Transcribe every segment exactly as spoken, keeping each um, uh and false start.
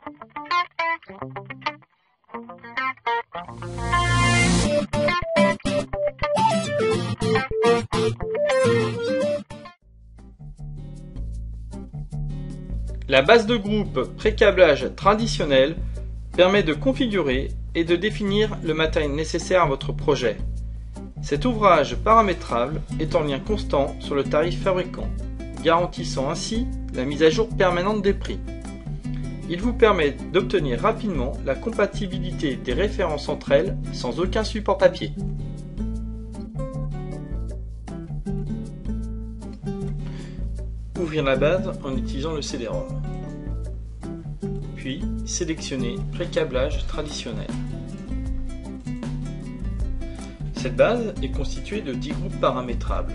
La base de groupe pré-câblage traditionnelle permet de configurer et de définir le matériel nécessaire à votre projet. Cet ouvrage paramétrable est en lien constant sur le tarif fabricant, garantissant ainsi la mise à jour permanente des prix. Il vous permet d'obtenir rapidement la compatibilité des références entre elles sans aucun support papier. Ouvrir la base en utilisant le C D-ROM. Puis sélectionner pré-câblage traditionnel. Cette base est constituée de dix groupes paramétrables.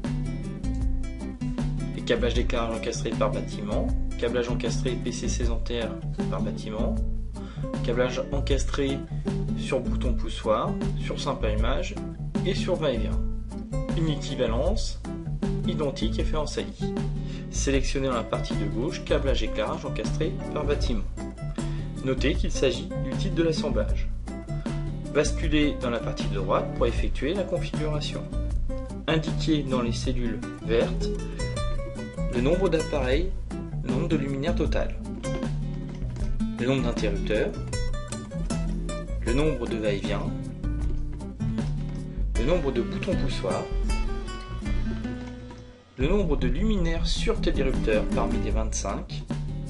Les câblages d'éclairage encastrés par bâtiment, câblage encastré P C seize ampères par bâtiment, câblage encastré sur bouton poussoir, sur simple allumage et sur va-et-vient. Une équivalence identique est faite en saillie. Sélectionnez dans la partie de gauche câblage éclairage encastré par bâtiment. Notez qu'il s'agit du titre de l'assemblage. Basculez dans la partie de droite pour effectuer la configuration. Indiquez dans les cellules vertes le nombre d'appareils, le nombre de luminaires total, le nombre d'interrupteurs, le nombre de va-et-vient, le nombre de boutons poussoirs, le nombre de luminaires sur télérupteur parmi les vingt-cinq,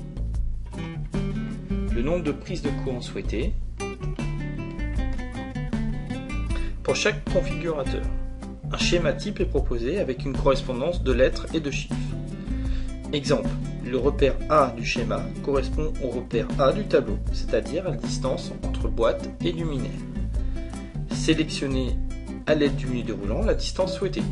le nombre de prises de courant souhaitées. Pour chaque configurateur, un schéma type est proposé avec une correspondance de lettres et de chiffres. Exemple, le repère A du schéma correspond au repère A du tableau, c'est-à-dire à la distance entre boîte et luminaire. Sélectionnez à l'aide du menu déroulant la distance souhaitée.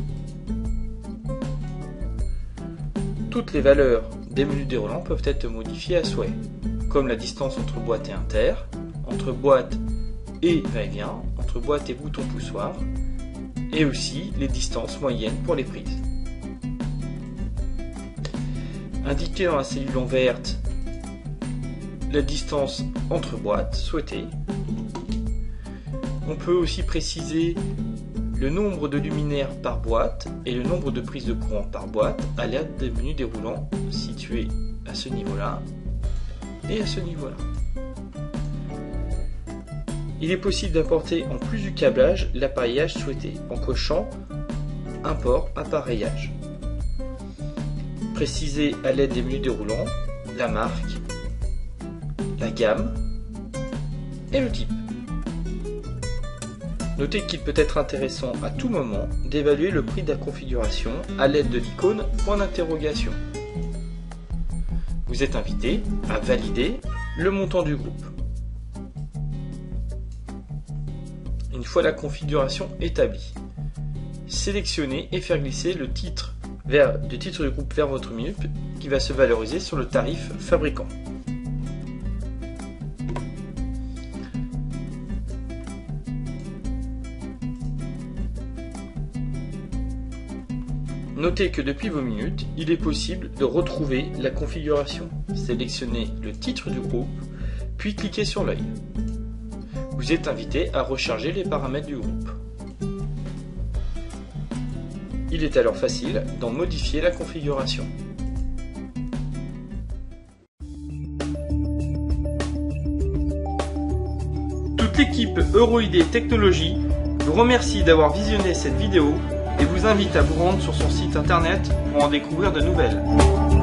Toutes les valeurs des menus déroulants peuvent être modifiées à souhait, comme la distance entre boîte et inter, entre boîte et va-et-vient, entre boîte et bouton poussoir, et aussi les distances moyennes pour les prises. Indiquez dans la cellule en verte la distance entre boîtes souhaitée. On peut aussi préciser le nombre de luminaires par boîte et le nombre de prises de courant par boîte à l'aide des menus déroulants situés à ce niveau-là et à ce niveau-là. Il est possible d'importer en plus du câblage l'appareillage souhaité en cochant Import appareillage. Précisez à l'aide des menus déroulants la marque, la gamme et le type. Notez qu'il peut être intéressant à tout moment d'évaluer le prix de la configuration à l'aide de l'icône point d'interrogation. Vous êtes invité à valider le montant du groupe. Une fois la configuration établie, sélectionnez et faire glisser le titre vers, du titre du groupe vers votre menu qui va se valoriser sur le tarif fabricant. Notez que depuis vos minutes, il est possible de retrouver la configuration. Sélectionnez le titre du groupe, puis cliquez sur l'œil. Vous êtes invité à recharger les paramètres du groupe. Il est alors facile d'en modifier la configuration. Toute l'équipe Euroidee Technologies vous remercie d'avoir visionné cette vidéo et vous invite à vous rendre sur son site internet pour en découvrir de nouvelles.